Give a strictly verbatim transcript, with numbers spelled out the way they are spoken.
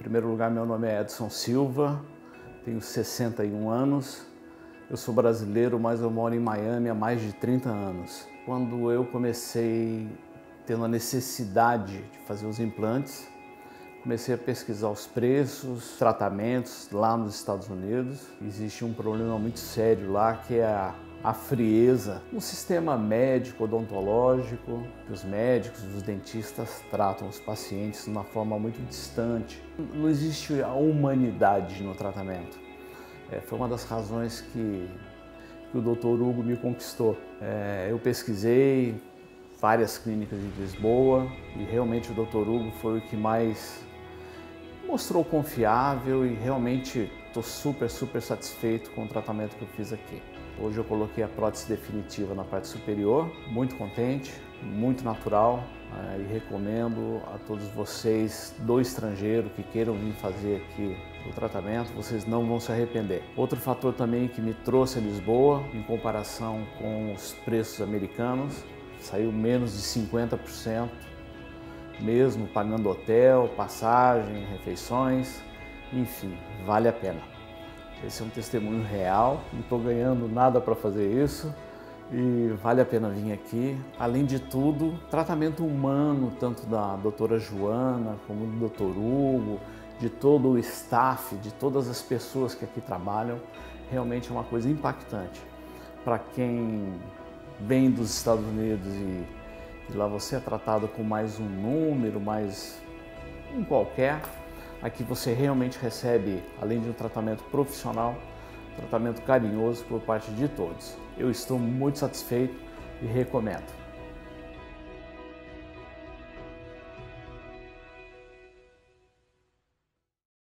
primeiro lugar, meu nome é Edson Silva, tenho sessenta e um anos, eu sou brasileiro, mas eu moro em Miami há mais de trinta anos. Quando eu comecei tendo a necessidade de fazer os implantes, comecei a pesquisar os preços, tratamentos lá nos Estados Unidos. Existe um problema muito sério lá, que é a, a frieza no sistema médico odontológico. Os médicos, os dentistas tratam os pacientes de uma forma muito distante. Não existe a humanidade no tratamento. É, foi uma das razões que, que o doutor Hugo me conquistou. É, eu pesquisei várias clínicas de Lisboa e realmente o doutor Hugo foi o que mais mostrou confiável e realmente estou super, super satisfeito com o tratamento que eu fiz aqui. Hoje eu coloquei a prótese definitiva na parte superior, muito contente, muito natural, né, e recomendo a todos vocês do estrangeiro que queiram vir fazer aqui o tratamento, vocês não vão se arrepender. Outro fator também que me trouxe a Lisboa, em comparação com os preços americanos, saiu menos de cinquenta por cento, mesmo pagando hotel, passagem, refeições, enfim, vale a pena. Esse é um testemunho real, não estou ganhando nada para fazer isso e vale a pena vir aqui. Além de tudo, tratamento humano, tanto da doutora Joana como do doutor Hugo, de todo o staff, de todas as pessoas que aqui trabalham, realmente é uma coisa impactante. Para quem vem dos Estados Unidos e E lá você é tratado com mais um número, mais um qualquer. Aqui você realmente recebe, além de um tratamento profissional, um tratamento carinhoso por parte de todos. Eu estou muito satisfeito e recomendo.